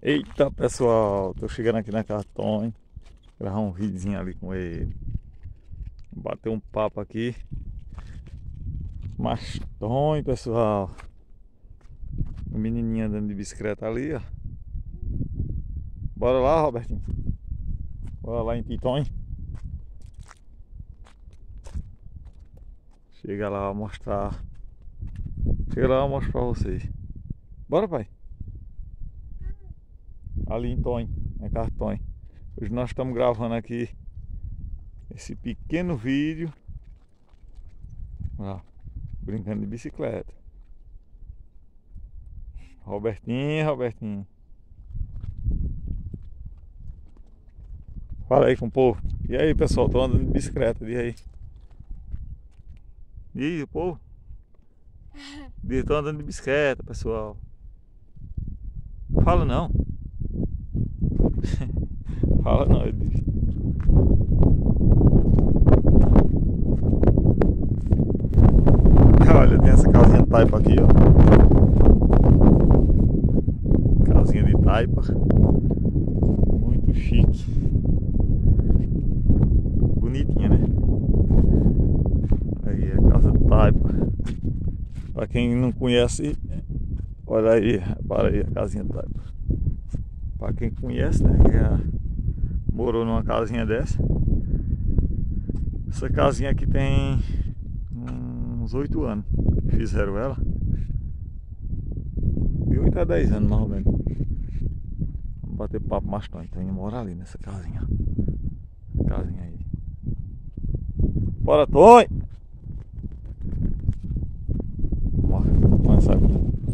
Eita pessoal, tô chegando aqui na Cartões, gravar um videozinho ali com ele, bater um papo aqui. Mastonho pessoal, o menininho andando de bicicleta ali, ó. Bora lá, Robertinho, bora lá em Titonho. Chega lá, vou mostrar. Chega lá, eu mostro pra vocês. Bora, pai. Ali em Tonho, em Cartões. Hoje nós estamos gravando aqui esse pequeno vídeo, ó, brincando de bicicleta. Robertinho. Fala aí com o povo. E aí, pessoal, tô andando de bicicleta, diz aí. E aí, o povo? Tô andando de bicicleta, pessoal. Fala não. Fala não, ele diz. Olha, tem essa casinha de taipa aqui, ó. Casinha de taipa. Muito chique. Bonitinha, né? Aí a casa de taipa. Pra quem não conhece, olha aí, para aí a casinha de taipa. Pra quem conhece, né? Que já morou numa casinha dessa. Essa casinha aqui tem uns 8 anos que fizeram ela. De 8 a 10 anos mais ou menos. Vamos bater papo mais tarde. Então mora ali nessa casinha. Casinha aí. Bora, Tonho! Vamos sabe.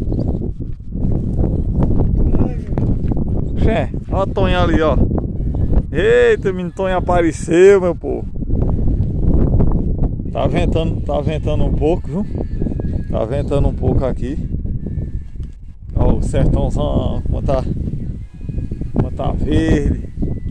Xé, olha o Tonho ali, ó. Eita, menino, Tonho apareceu, meu povo. Tá ventando um pouco, viu? Tá ventando um pouco aqui. Ó, o sertãozão, como tá verde.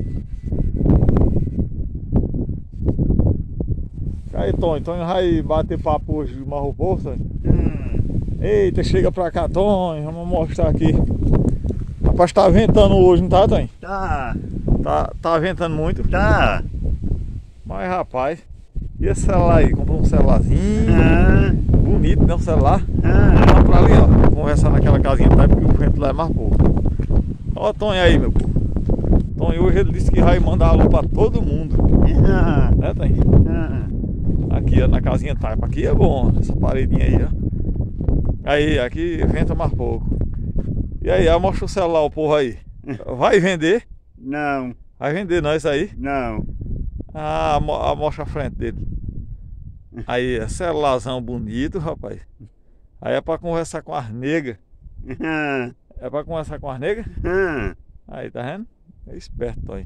Aí, Tonho vai bater papo hoje de Marro Povo, Tonho? Eita, chega pra cá, Tonho, vamos mostrar aqui. Rapaz, tá ventando hoje, não tá, Tonho? Tá. Tá ventando muito? Tá. Mas, rapaz, e esse celular aí? Comprou um celularzinho. Bonito, né? O celular. Vamos pra ali, ó. Conversar naquela casinha, tá? Porque o vento lá é mais pouco. Ó o Tonho aí, meu povo. Tonho hoje ele disse que vai mandar alô pra todo mundo. Né, Tonho? Aqui, ó, na casinha taipa. Aqui é bom, essa paredinha aí, ó. Aí, aqui venta mais pouco. E aí, mostra o celular, o povo aí. Vai vender? Não. Vai vender não, isso aí? Não. Mostra a frente dele. Aí, celularzão bonito, rapaz. Aí é pra conversar com as negras. É pra conversar com as negras? Aí, tá vendo? É esperto, Tonho.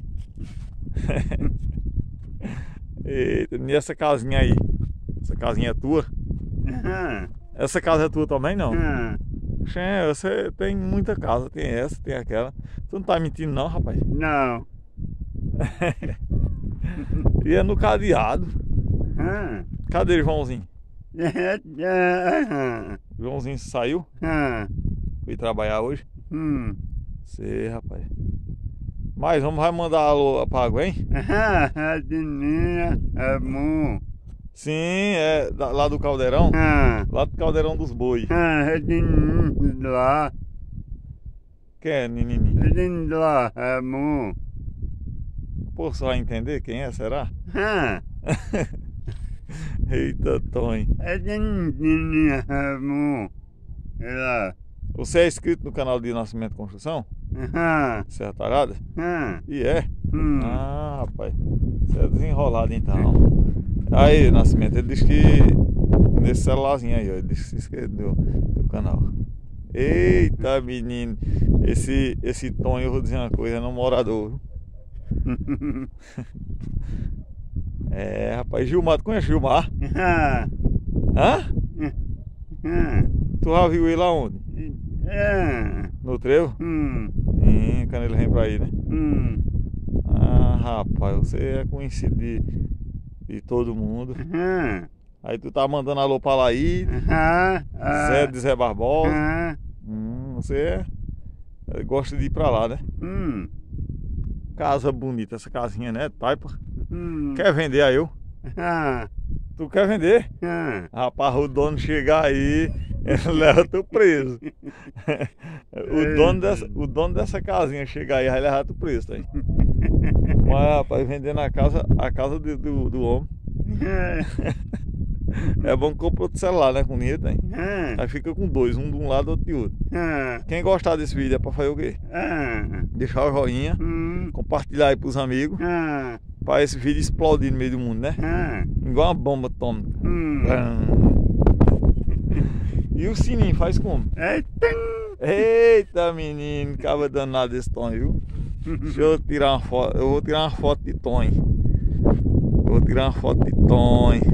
Eita, e essa casinha aí? Essa casinha é tua? Essa casa é tua também, não? Xé, você tem muita casa, tem essa, tem aquela. Tu não tá mentindo não, rapaz? Não. E é no cadeado. Cadê o Joãozinho? O Joãozinho saiu? Foi trabalhar hoje? Sei, rapaz. Mas vai mandar alô pra água, hein? Sim, é lá do Caldeirão. Lá do Caldeirão dos Boi. Lá. Quem é, Ninini? Lá. Pô, você vai entender quem é, será? Eita, Tonho. Você é inscrito no canal de Nascimento e Construção? Serra Talhada? E é? Ah, rapaz. Você é desenrolado então. Aí, Nascimento, ele disse que nesse celularzinho aí, ó, ele disse que se inscreveu no canal. Eita, menino, esse Tonho, eu vou dizer uma coisa, é namorador. É, rapaz, Gilmar, tu conhece Gilmar? Hã? Tu já viu ele aonde? No trevo? Quando ele vem pra aí, né? Ah, rapaz, você é conhecido de todo mundo. Aí tu tá mandando alô pra Laí, Zé de Zé Barbosa. Você é gosta de ir pra lá, né? Hum. Casa bonita, essa casinha, né? Taipa. Hum. Quer vender aí eu? Ah. Tu quer vender? Ah. Rapaz, o dono chegar aí, ele leva tu preso. O dono dessa casinha chegar aí, vai levar tu preso, tá aí. Mas, rapaz, vendendo a casa do homem. É bom que compra outro celular, né? Com dinheiro, tem. Aí fica com dois, um de um lado, outro de outro. Quem gostar desse vídeo é pra fazer o quê? Deixar o joinha, compartilhar aí pros amigos, pra esse vídeo explodir no meio do mundo, né? Igual uma bomba atômica. E o sininho faz como? Eita, menino, acaba danado esse tom, viu? Deixa eu tirar uma foto. Eu vou tirar uma foto de Tom. Vou tirar uma foto de Tom.